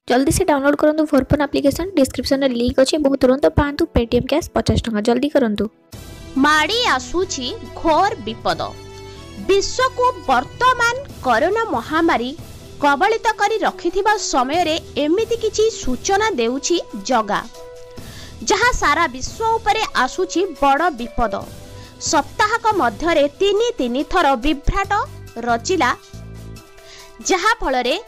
जल्दी से डाउनलोड करंतु फोरफोन एप्लिकेशन डिस्क्रिप्शन में लिंक अच्छे बहुत तुरंत पांतु पेटीएम कैश 50 टंका जल्दी करंतु। माड़ी आसुची घोर विपद। विश्व को वर्तमान कोरोना महामारी कबलित करी रखिथिबा समय रे एमिति किछि सूचना देउछि जगा, जहाँ सारा विश्व उपरे आसुछि बड़ विपद। सप्ताहक मध्यरे तीन थर विभ्राट रचिला, जहा फलरे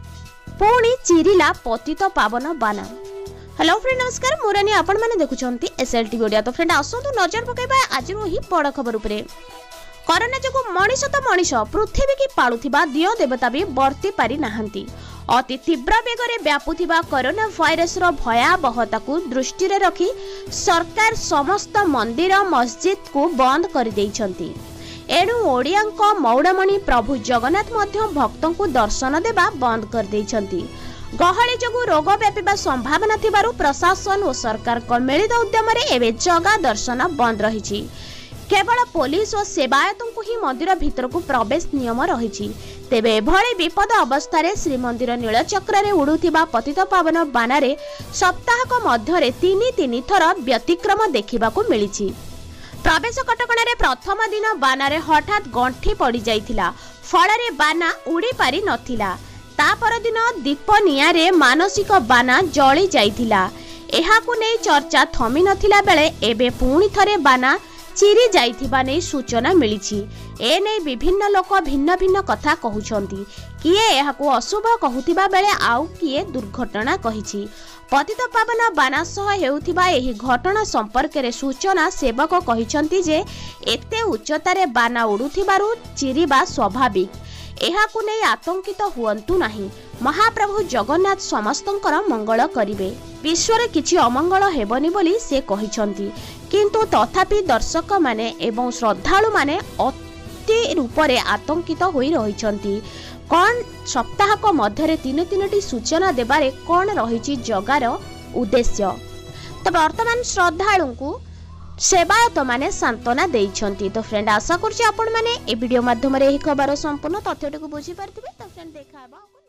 पुणी चिरिला पतित पावन बाना। हेलो फ्रेंड नमस्कार, मुरानी आपण माने देखुछंती एसएलटी ओडिया। तो फ्रेंड आसंतु नजर पकेबा आज ही बड़ खबर उपरे। कोरोना जगु मनीष तो मनीष पृथ्वी की पालुथिबा दियो देवता भी बर्ती पारि नाहंती। अति तीव्र बेगरे व्यापुथिबा कोरोना भाइरस रो भयावहता को दृष्टि रे रखी सरकार समस्त मंदिर मस्जिद को बंद कर देइछंती। एणु ओडियांक मौड़मणि प्रभु जगन्नाथ मध्य भक्तों को दर्शन देवा बंद कर देइछंती। गहली जगु रोग व्यापिबा संभावना थिबारु प्रशासन और सरकार को मिलित उद्यम रे एबे जगा दर्शन बंद रहिछि। केवल पुलिस और सेवायतों को ही मंदिर भीतर को प्रवेश नियम रहिछि। तेबे एभଳି विपद अवस्था श्रीमंदिर नीलचक्र रे उड़ुथिबा पतित पावन बानारे सप्ताहक मध्यरे तीन थर व्यतिक्रम देखिबाकू मिलिछि। प्रवेश कटकणा रे प्रथम दिन बानारे हठात गंठी पड़ी जाइथिला, फଳରେ बाना उड़ी पारि नथिला। ता पर दिन दीप नियारे मानसिक बाना जଳି जाइथिला। एहाकू नै चर्चा थमी नथिला बेले एबे पुणी थरे बाना चिरी जाइथिबा नै सूचना मिलिछि। ए नै विभिन्न लोक भिन्न भिन्न कथा कहुछंती। किए एहाकू अशुभ कहुथिबा बेले आउ किए दुर्घटना कहिछि। पतित पावन बाना सह हेउथिबा एही घटना संपर्क रे सूचना सेवक कहिसंती जे एते उच्चतारे बाना उडुथिबारु चिरिबा स्वाभाविक। एहाकू नै आतंकित हुअंतु नाही। महाप्रभु जगन्नाथ समस्तंकर मंगल करिवे। विश्व रे किछि अमंगल हेबनी बोली से कहिसंती। किंतु तथापि दर्शक माने एवं श्रद्धालु माने अति रूपरे आतंकित होई रहिसंती। कौन सप्ताहक मध्यरे तीन सूचना देबारे कौन रही जगार उद्देश्य। तो वर्तमान श्रद्धालु को सेवायत माने सांत्वना देइछंती। तो फ्रेंड आशा करछि आपण माने ए वीडियो माध्यम रे एही खबर संपूर्ण तथ्यटी को बुझी पारथिबे। तो फ्रेंड देखा